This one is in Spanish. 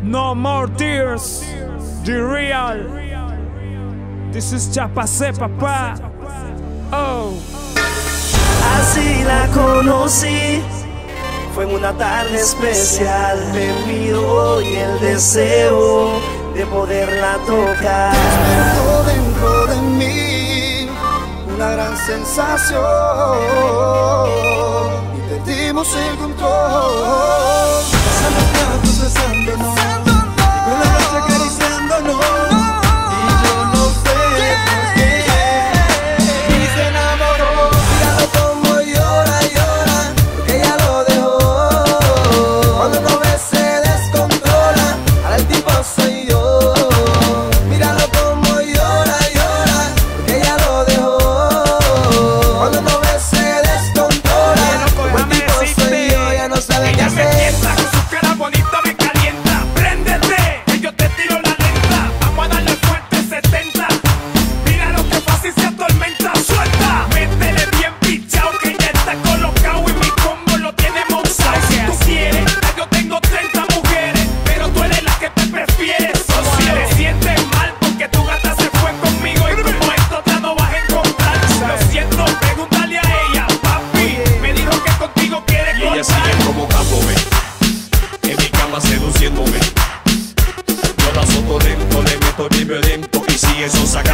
No more tears, the real. This is Chapacé, papá. Oh. Así la conocí, fue en una tarde especial. Me miró y el deseo de poderla tocar despertó dentro de mí una gran sensación y perdimos el control. Pasamos ratos besándonos y por la noche acariciándonos, y yo no sé por qué. Y se enamoró, míralo como llora, llora, porque ella lo dejó. Cuando lo ves se descontrola, ahora el tipo soy yo. Míralo como llora, llora, porque ella lo dejó. Cuando lo ves se descontrola, como el tipo soy yo, ya no sabe qué hacer. Seduciéndome, yo la soto lento, le meto bien violento, y si eso saca